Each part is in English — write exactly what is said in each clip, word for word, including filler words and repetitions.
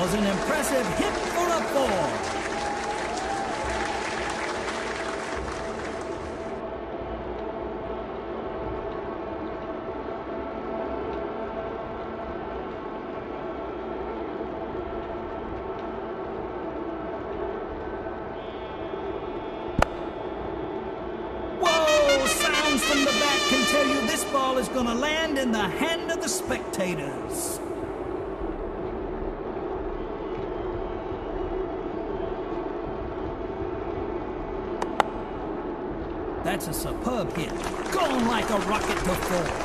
was an impressive hit for a four. From the back can tell you this ball is going to land in the hand of the spectators. That's a superb hit, gone like a rocket to four.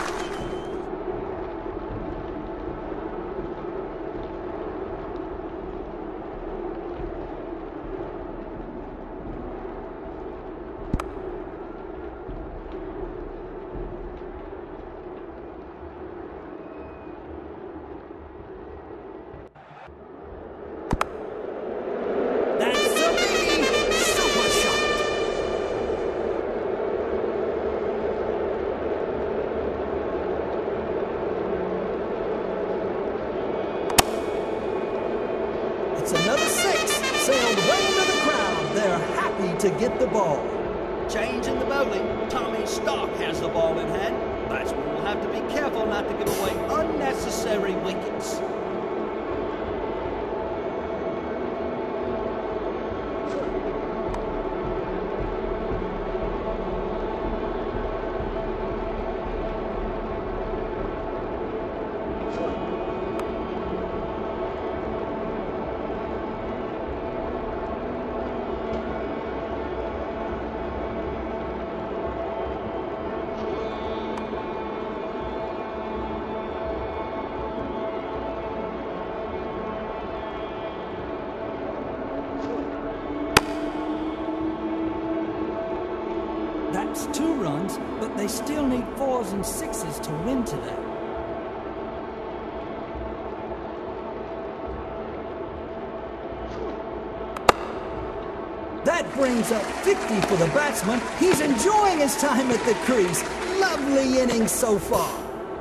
It's another six, sailed way into the crowd. They're happy to get the ball. Change in the bowling. Tommy Stark has the ball in hand. Batsmen will have to be careful not to give away unnecessary wickets. That's two runs, but they still need fours and sixes to win today. That brings up fifty for the batsman. He's enjoying his time at the crease. Lovely inning so far.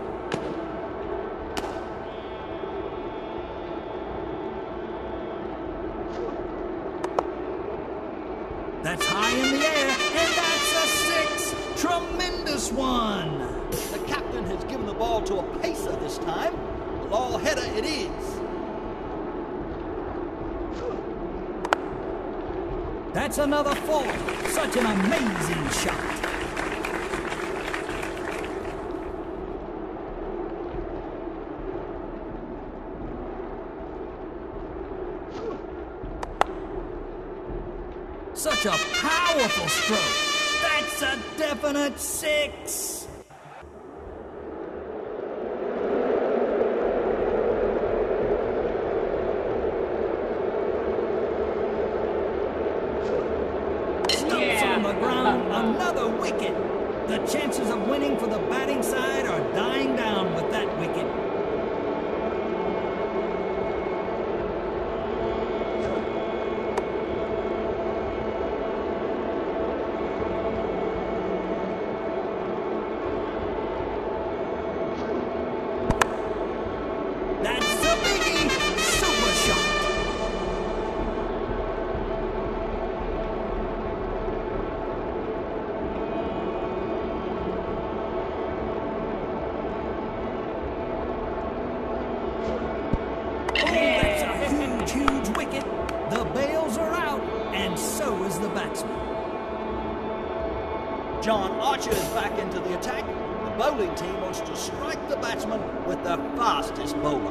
That's high in the air, and that's a six. Tremendous one. The captain has given the ball to a pacer this time. A ball header it is. That's another four. Such an amazing shot. Such a powerful stroke. That's a definite six. Stumps on the ground, another wicket. The chances of winning for the batting side are dying down with that wicket. Huge wicket. The bails are out, and so is the batsman. John Archer is back into the attack. The bowling team wants to strike the batsman with their fastest bowler.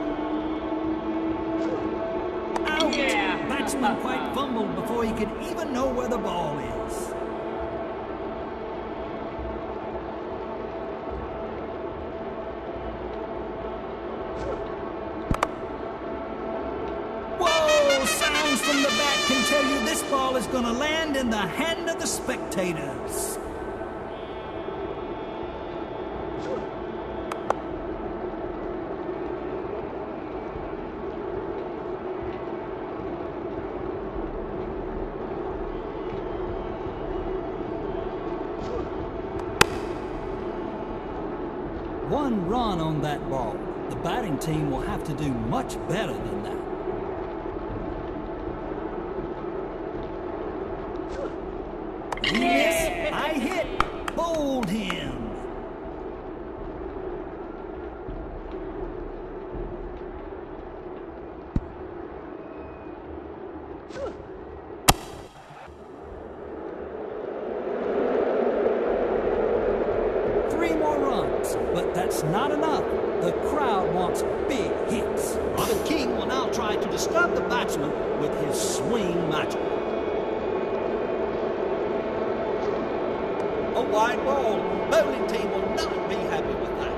Out! Yeah. Batsman quite fumbled before he could even know where the ball is. Sounds from the bat can tell you this ball is going to land in the hand of the spectators. One run on that ball. The batting team will have to do much better than that. high hit. Bowled him. Three more runs, but that's not enough. The crowd wants big hits. Robin King will now try to disturb the batsman with his swing magic. A wide ball. Bowling team will not be happy with that.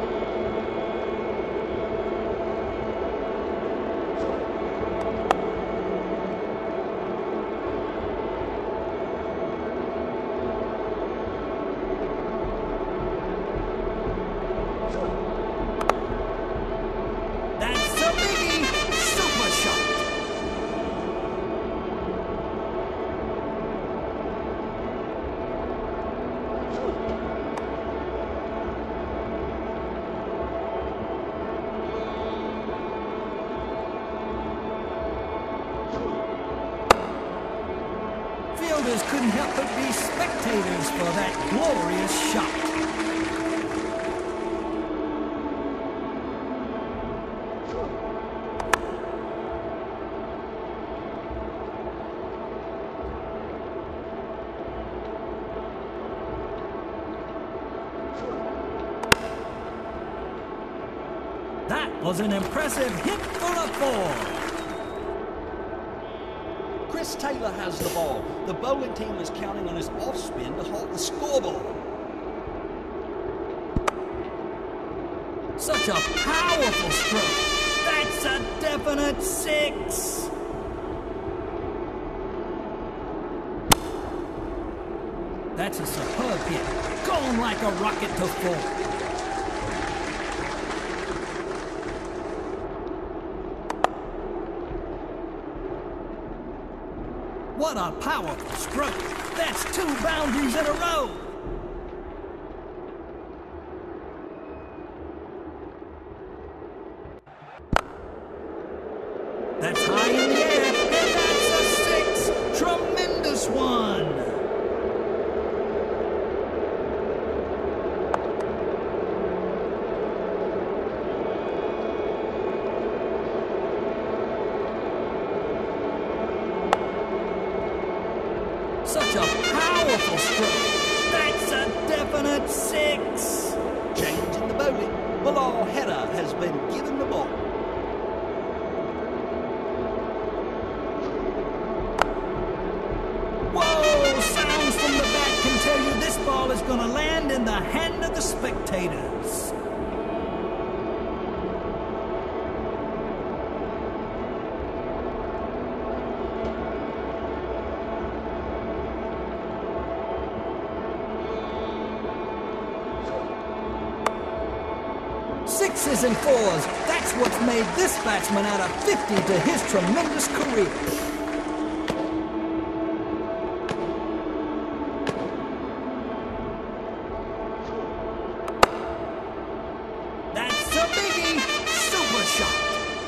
That's a biggie. Super shot. Fielders couldn't help but be spectators for that glorious shot. That was an impressive hit for a four. Chris Taylor has the ball. The bowling team is counting on his off-spin to halt the scoreboard. Such a powerful stroke. That's a definite six. That's a superb hit. Going like a rocket to four. What a powerful stroke. That's two boundaries in a row. That's high in the air, and that's a six. Tremendous one. Such a powerful stroke. That's a definite six. Change in the bowling. Bilal Header has been given the ball. Whoa! Sounds from the bat can tell you this ball is going to land in the hand of the spectators. Sixes and fours, that's what's made this batsman out of fifty to his tremendous career. That's a biggie, super shot.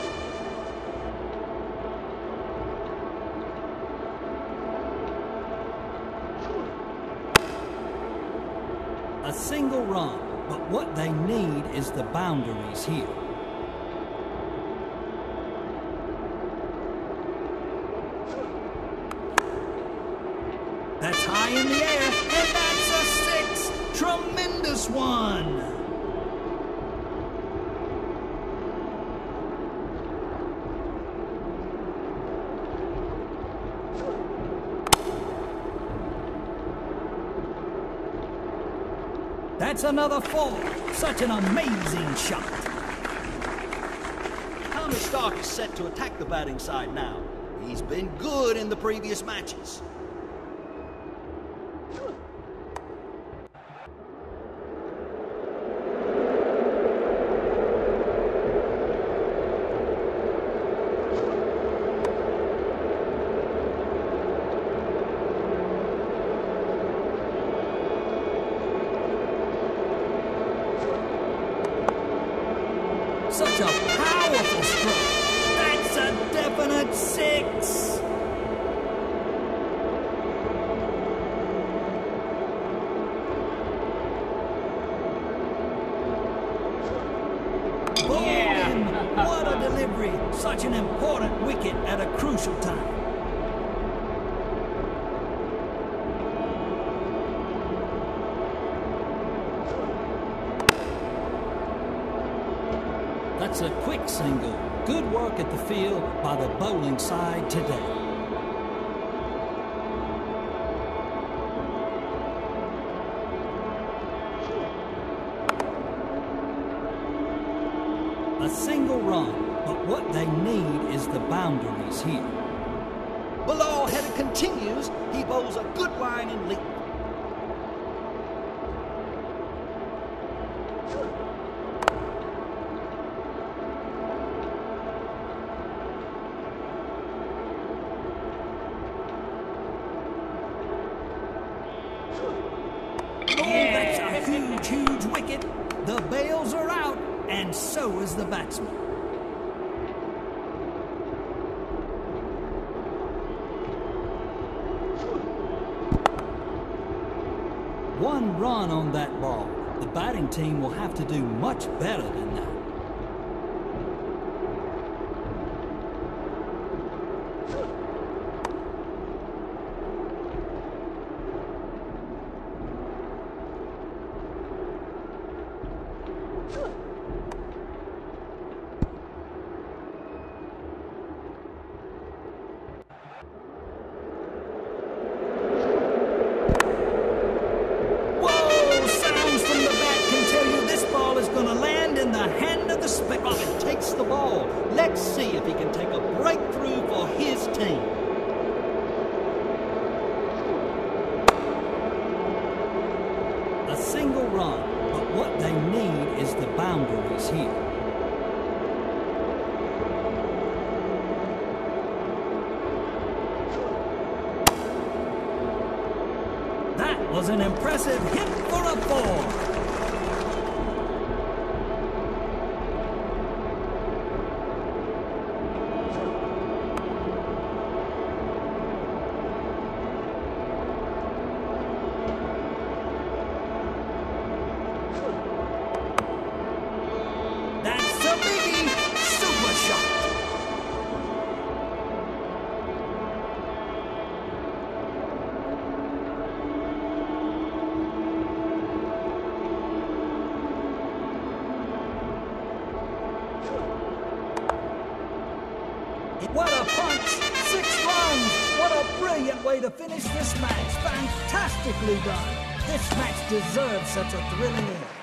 A single run. But what they need is the boundaries here. That's high in the air, and that's a six. Tremendous one. That's another four. Such an amazing shot. Tommy Stark is set to attack the batting side now. He's been good in the previous matches. Such a powerful stroke. That's a definite six. victory, such an important wicket at a crucial time. That's a quick single. Good work at the field by the bowling side today. A single run, but what they need is the boundaries here. Bilal header continues. He bowls a good line and leap. Huge, huge wicket. The bails are out, and so is the batsman. One run on that ball. The batting team will have to do much better than that. Robin takes the ball. Let's see if he can take a breakthrough for his team. A single run, but what they need is the boundaries here. That was an impressive hit for a four. What a punch! Six runs! What a brilliant way to finish this match! Fantastically done! This match deserves such a thrilling end.